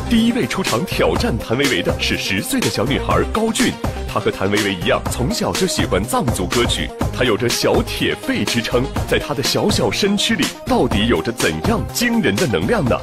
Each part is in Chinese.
第一位出场挑战谭维维的是10岁的小女孩高俊，她和谭维维一样，从小就喜欢藏族歌曲，她有着小铁肺之称，在她的小小身躯里，到底有着怎样惊人的能量呢？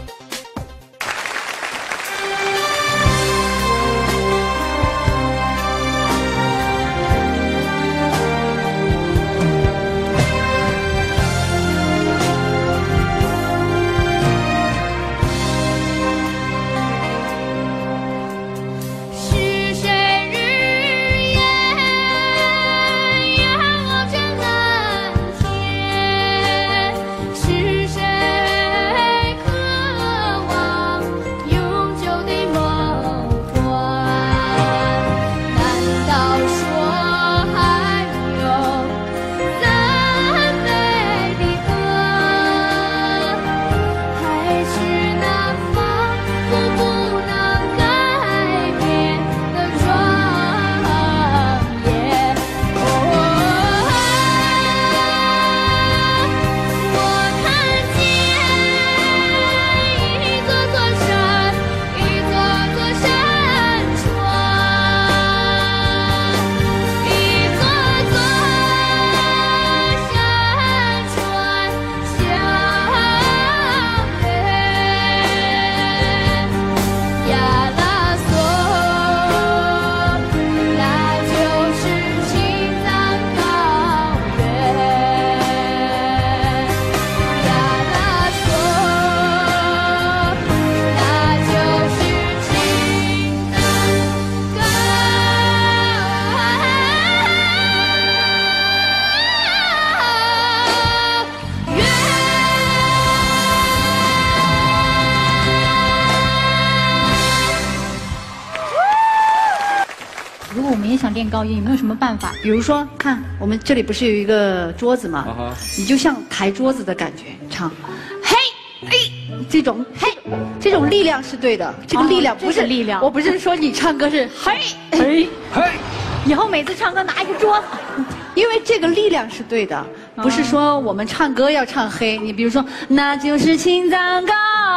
想练高音，有没有什么办法？ 比如说，看我们这里不是有一个桌子吗？你就像抬桌子的感觉唱，嘿，哎，这种嘿，这种力量是对的。这个力量不是力量， 我不是说你唱歌是嘿嘿嘿，以后每次唱歌拿一个桌子， 因为这个力量是对的，不是说我们唱歌要唱黑。你比如说，那就是青藏高，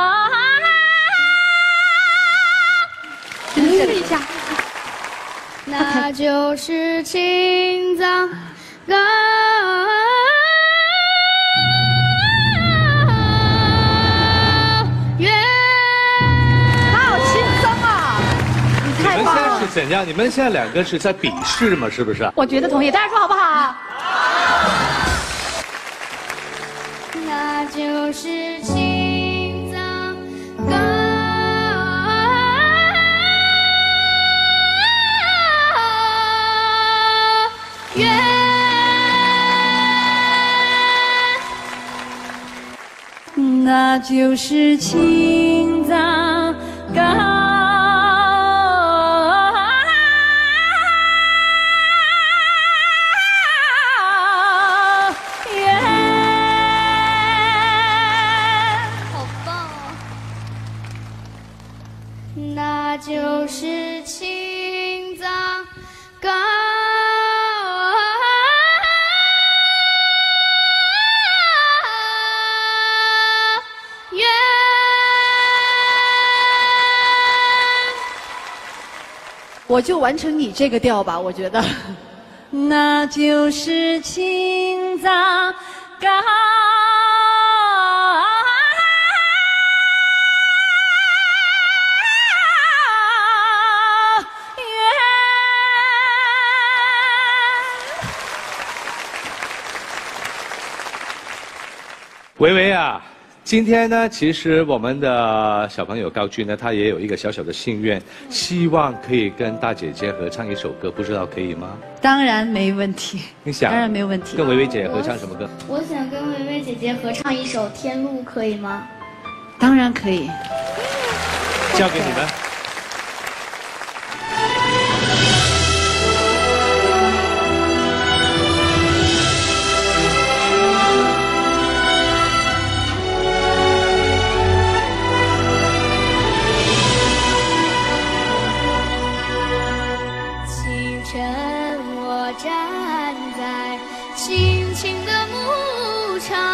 就是这里一下。 那就是青藏高原。 好轻松啊！你太棒了。 你们现在是怎样？你们现在两个是在比试吗？是不是？ 我觉得同意，大家说好不好？ 那就是青藏高。 那就是青藏高原。 好棒哦！那就是青藏高。 我就完成你这个调吧，我觉得。那就是青藏高原。 维维啊，今天呢，其实我们的小朋友高俊呢，他也有一个小小的心愿，希望可以跟大姐姐合唱一首歌，不知道可以吗？ 当然没问题。 你想？ 当然没有问题。 跟维维姐合唱什么歌？ 我想跟维维姐姐合唱一首《天路》，可以吗？ 当然可以。 交给你们。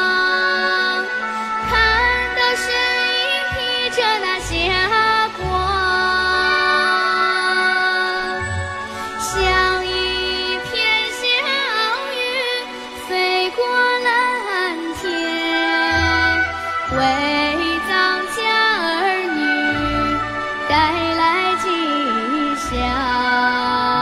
看到身影披着那霞光。 带来吉祥。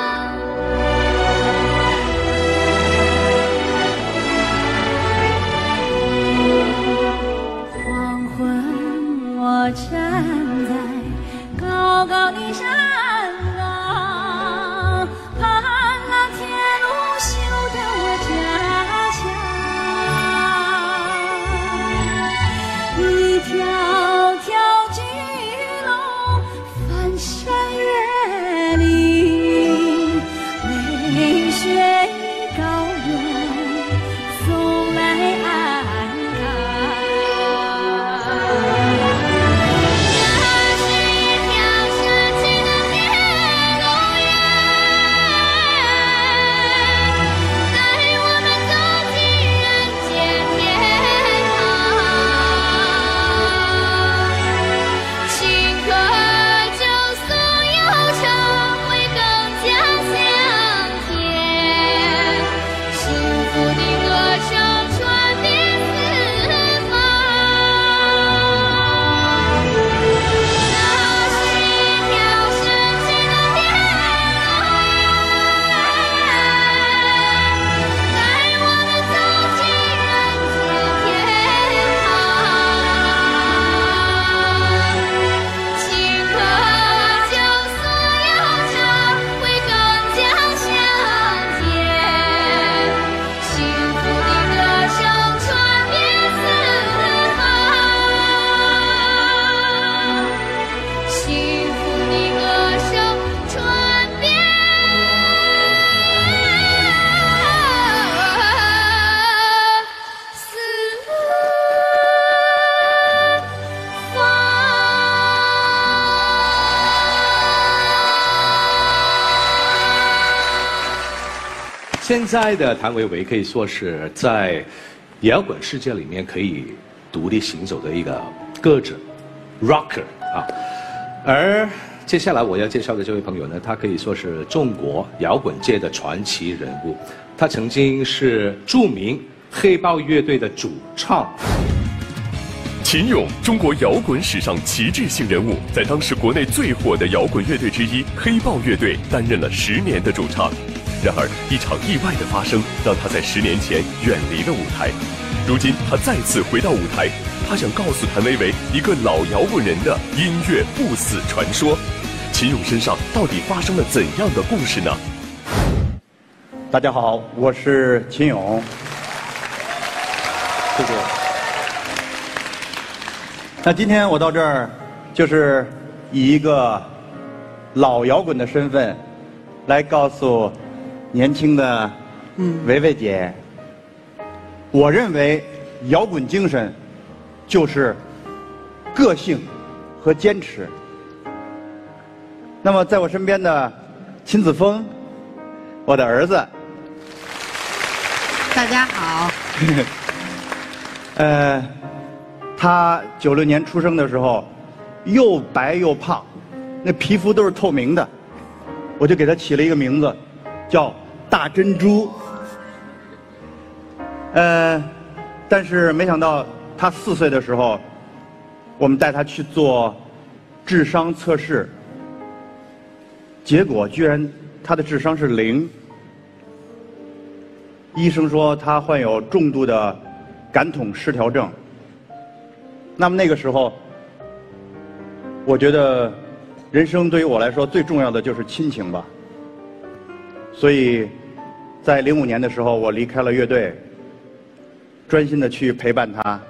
黄昏，我站在高高的山岗，盼那铁路修到我家乡。一条条巨龙翻山越岭，为雪高原送来安康。这是一条神奇的铁路员，带我们走进人间天堂。顷刻就速游程会更加香甜，幸福的歌声传遍四方。那是一条神奇的铁路员，带我们走进人间天堂。顷刻就速游程会更加香甜，幸福的歌声传遍四方，幸福的歌声传遍四现在的谭维维可以说是在摇滚世界里面可以独立行走的一个歌者 ，rocker 啊。而接下来我要介绍的这位朋友呢，他可以说是中国摇滚界的传奇人物。他曾经是著名黑豹乐队的主唱。 秦勇，中国摇滚史上旗帜性人物，在当时国内最火的摇滚乐队之一黑豹乐队担任了10年的主唱。然而，一场意外的发生，让他在10年前远离了舞台。如今，他再次回到舞台，他想告诉谭维维一个老摇滚人的音乐不死传说。秦勇身上到底发生了怎样的故事呢？ 大家好，我是秦勇。谢谢。那今天我到这儿，就是以一个老摇滚的身份，来告诉年轻的维维姐，我认为摇滚精神就是个性和坚持。那么在我身边的秦子峰，我的儿子， 大家好。 他96年出生的时候，又白又胖，那皮肤都是透明的，我就给他起了一个名字，叫大珍珠。但是没想到他4岁的时候，我们带他去做智商测试，结果居然他的智商是0。医生说他患有重度的感统失调症。那么那个时候，我觉得人生对于我来说最重要的就是亲情吧。所以在05年的时候，我离开了乐队，专心的去陪伴他。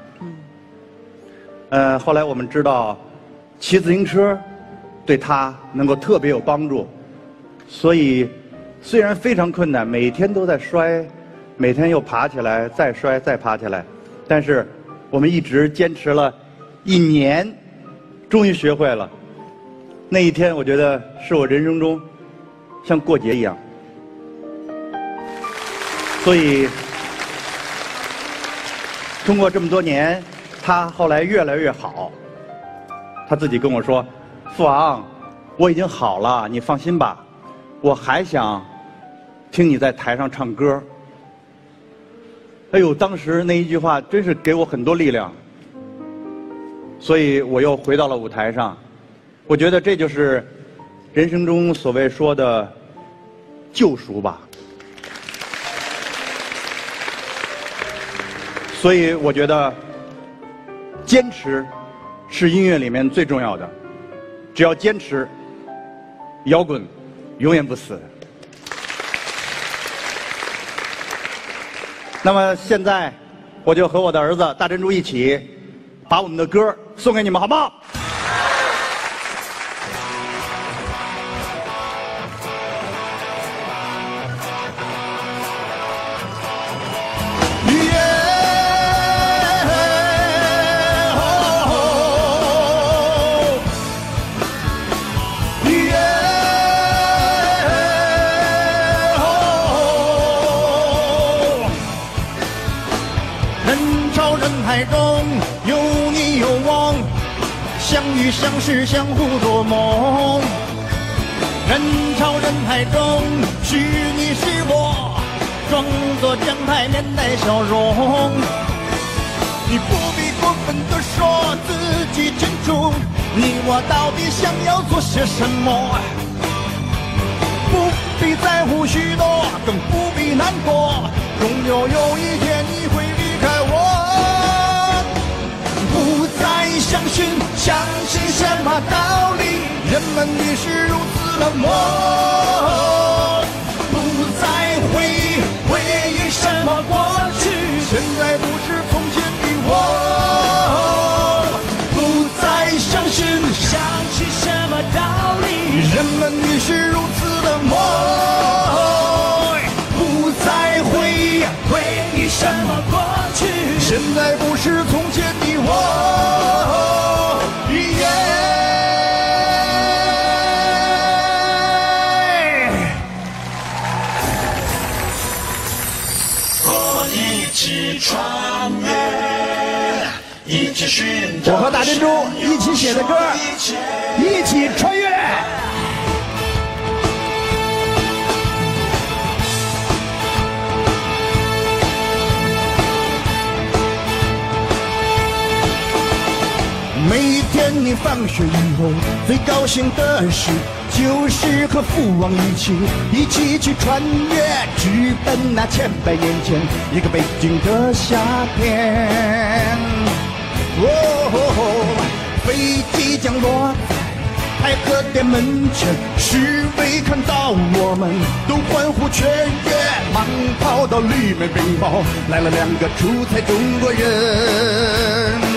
后来我们知道骑自行车对他能够特别有帮助，所以虽然非常困难，每天都在摔，每天又爬起来，再摔，再爬起来，但是我们一直坚持了1年，终于学会了。那一天我觉得是我人生中像过节一样。所以通过这么多年，他后来越来越好。他自己跟我说：“父昂，我已经好了，你放心吧，我还想听你在台上唱歌。”哎呦，当时那一句话真是给我很多力量。所以我又回到了舞台上， 我觉得这就是人生中所谓说的救赎吧。所以我觉得坚持是音乐里面最重要的，只要坚持，摇滚永远不死。那么现在，我就和我的儿子大珍珠一起，把我们的歌送给你们，好不好？ 相遇相识，相互做梦。人潮人海中，是你是我，装作将台面带笑容。你不必过分地说自己清楚，你我到底想要做些什么。不必在乎许多，更不必难过，终有一天你会离开我。不再相信什么道理？人们已是如此冷漠。不再回忆什么过去，现在不是从前的我。不再相信什么道理？人们已是如此冷漠。不再回忆什么过去，现在不是从前的我。我和大珍珠一起写的歌，一起穿越。每一天你放学以后，最高兴的事就是和父王一起去穿越，直奔那千百年前一个北京的夏天。飞机降落在太和殿门前，侍卫看到我们都欢呼雀跃，忙跑到里面禀报，来了2个出彩中国人。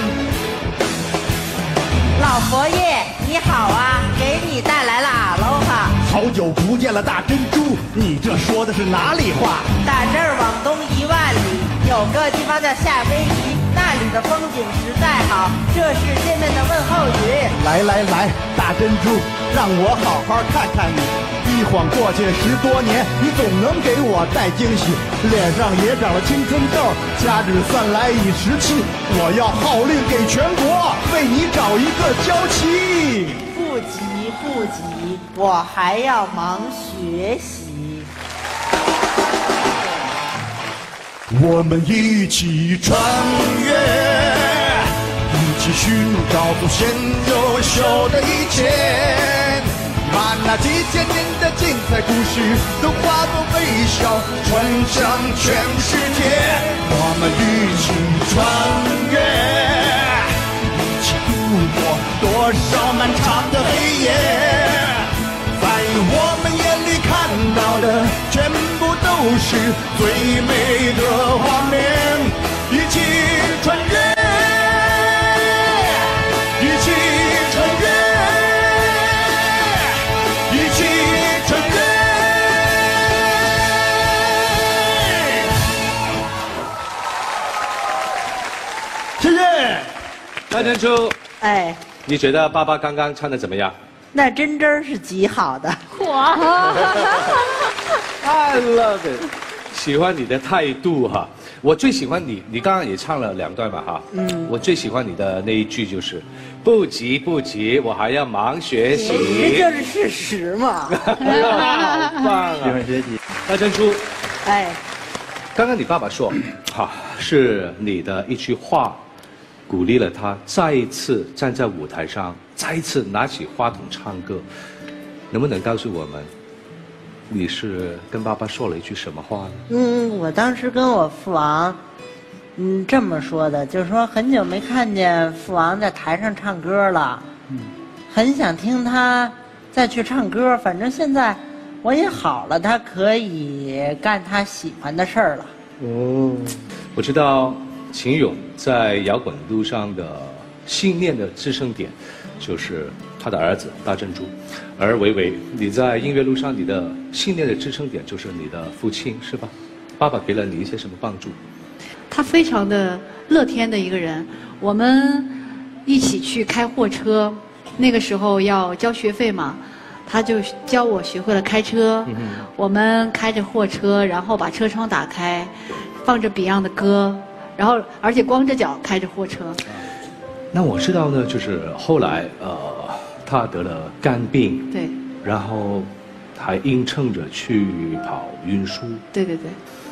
老佛爷你好啊，给你带来了阿罗哈。 好久不见了大珍珠，你这说的是哪里话？ 打这儿往东1万里，有个地方叫夏威夷，那里的风景实在好，这是见面的问候语。 来，大珍珠，让我好好看看你。一晃过去10多年，你总能给我带惊喜。脸上也长了青春痘，掐指算来已17，我要号令给全国，为你找一个娇妻。 不急，我还要忙学习。 我们一起穿越，一起寻找祖先优秀的一切，把那几千年的精彩故事都化作微笑，传向全世界。我们一起穿越，一起度过多少漫长的黑夜。在我们眼里看到的全部都是最美的画面，一起穿越，一起穿越，一起穿越。谢谢。 大珍珠， 哎， 你觉得爸爸刚刚唱的怎么样？ 那真是极好的。 I love it， 喜欢你的态度哈。我最喜欢你刚刚也唱了2段嘛哈。我最喜欢你的那一句就是不急，我还要忙学习。 这就是事实嘛。 好棒啊！ 喜欢学习。 大珍珠， 哎， 刚刚你爸爸说，是你的一句话鼓励了他再一次站在舞台上再一次拿起话筒唱歌，能不能告诉我们，你是跟爸爸说了一句什么话呢？ 我当时跟我父王，这么说的，就是说很久没看见父王在台上唱歌了，很想听他再去唱歌。反正现在我也好了，他可以干他喜欢的事儿了。 哦，我知道秦勇在摇滚路上的信念的支撑点，就是他的儿子大珍珠，而维维，你在音乐路上你的信念的支撑点就是你的父亲，是吧？爸爸给了你一些什么帮助？ 他非常的乐天的一个人，我们一起去开货车，那个时候要交学费嘛，他就教我学会了开车。我们开着货车，然后把车窗打开，放着 Beyond 的歌，然后而且光着脚开着货车。 那我知道呢，就是后来他得了肝病， 对， 然后还硬撑着去跑运输。 对对对，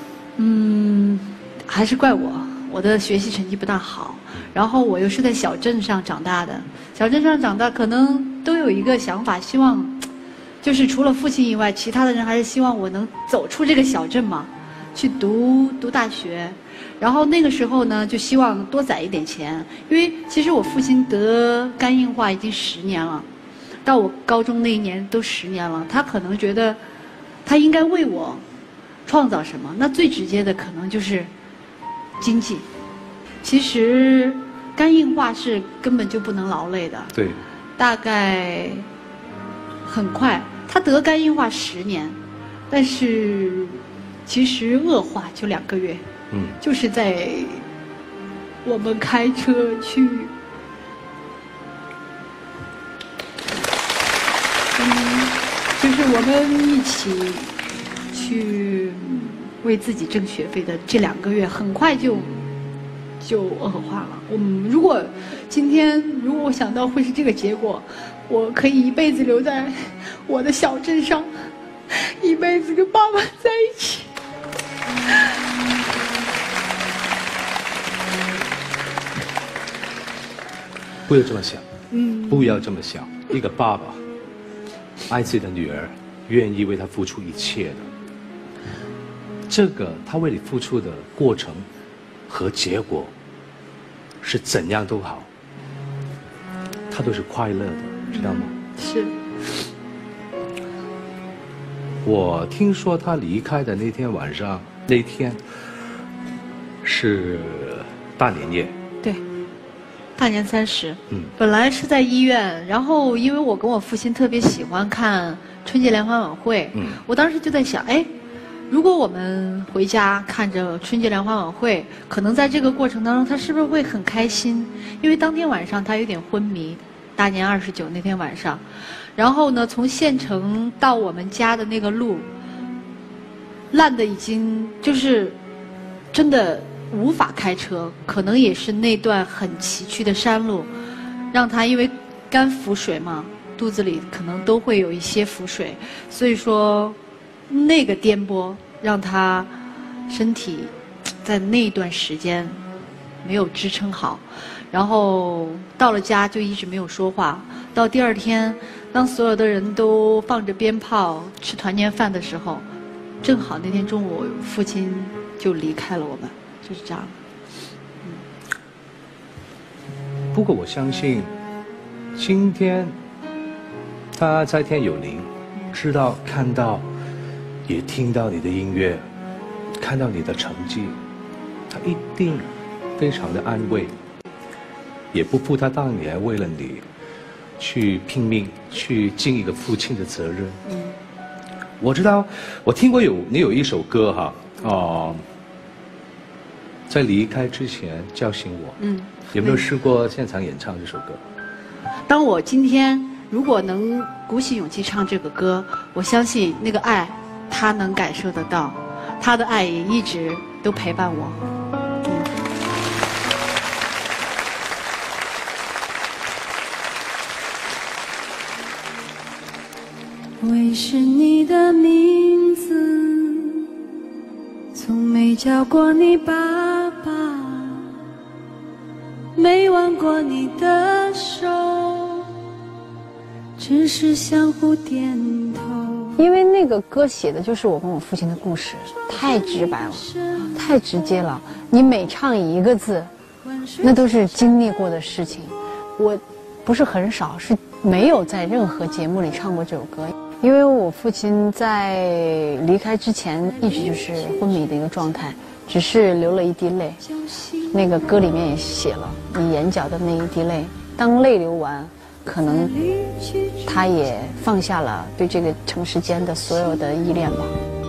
还是怪我的学习成绩不大好，然后我又是在小镇上长大的，小镇上长大可能都有一个想法，希望就是除了父亲以外，其他的人还是希望我能走出这个小镇嘛，去读大学。然后那个时候呢，就希望多攒一点钱，因为其实我父亲得肝硬化已经10年了，到我高中那一年都10年了，他可能觉得他应该为我创造什么，那最直接的可能就是经济。其实肝硬化是根本就不能劳累的， 对， 大概很快，他得肝硬化10年，但是其实恶化就2个月。就是在我们开车去，就是我们一起去为自己挣学费的这2个月，很快就恶化了。如果今天我想到会是这个结果，我可以一辈子留在我的小镇上，一辈子跟爸爸在一起。 不要这么想，不要这么想。一个爸爸爱自己的女儿，愿意为她付出一切的，这个他为你付出的过程和结果是怎样都好，他都是快乐的，知道吗？ 是。 我听说他离开的那天晚上，那天是大年夜。 对。大年30，本来是在医院，然后因为我跟我父亲特别喜欢看春节联欢晚会，我当时就在想，如果我们回家看着春节联欢晚会，可能在这个过程当中，他是不是会很开心？因为当天晚上他有点昏迷，大年29那天晚上，然后呢，从县城到我们家的那个路，烂的已经就是真的无法开车，可能也是那段很崎岖的山路，让他因为肝腹水嘛，肚子里可能都会有一些腹水，所以说那个颠簸让他身体在那段时间没有支撑好，然后到了家就一直没有说话。到第2天，当所有的人都放着鞭炮吃团年饭的时候，正好那天中午父亲就离开了我们。就是这样。 不过我相信，今天他在天有灵，知道、看到，也听到你的音乐，看到你的成绩，他一定非常的安慰，也不负他当年为了你去拼命去尽一个父亲的责任。我知道，我听过你有一首歌哈，在离开之前叫醒我。有没有试过现场演唱这首歌？ 当我今天如果能鼓起勇气唱这个歌，我相信那个爱，他能感受得到，他的爱也一直都陪伴我。 为是你的名字，从没叫过你爸爸，没挽过你的手， 只是相互点头。 因为那个歌写的就是我跟我父亲的故事，太直白了，太直接了。你每唱一个字，那都是经历过的事情。我不是很少，是没有在任何节目里唱过这首歌。因为我父亲在离开之前一直就是昏迷的一个状态，只是流了一滴泪。那个歌里面也写了你眼角的那一滴泪，当泪流完，可能他也放下了对这个城市间的所有的依恋吧。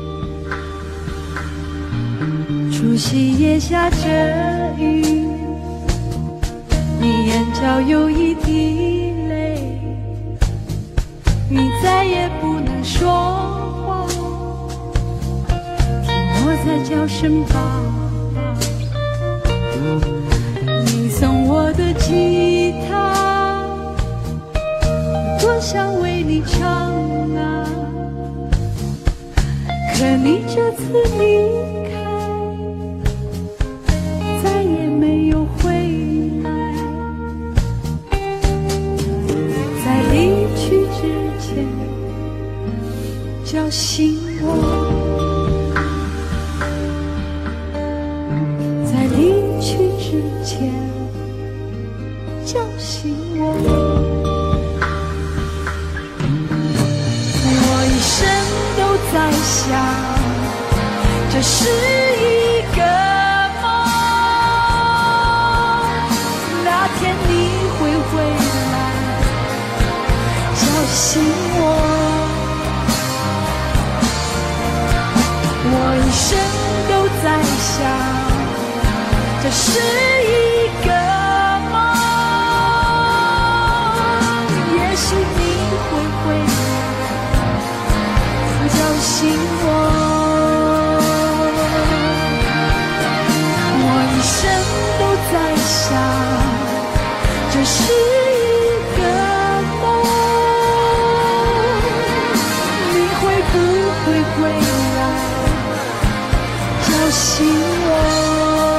除夕夜下着雨，你眼角有一滴泪，你再也不能说话，听我在叫声爸。你送我的吉他，多想为你唱啊，可你这次离开，再也没有回来。在离去之前，叫醒我。在离去之前，叫醒我。我一生都在想，这是一个梦，那天你会回来，叫醒我。我一生都在想，这是一个梦，也许你会回来，叫醒我。我一生都在想，这是一个梦，你会不会回来，叫醒我。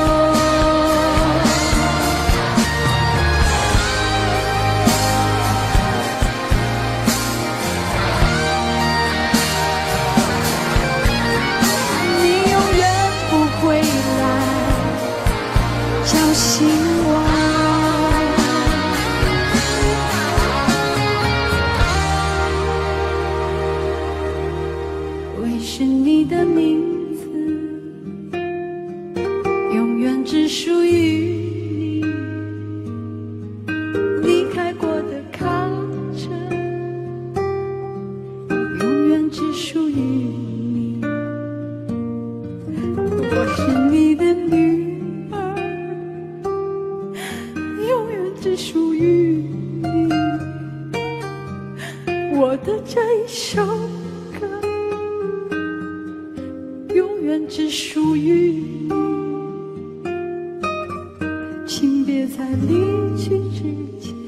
醒我，为是你的名字，永远只属于你。你开过的卡车，永远只属于你。我是你的女。只属于你，我的这一首歌，永远只属于你。请别在离去之前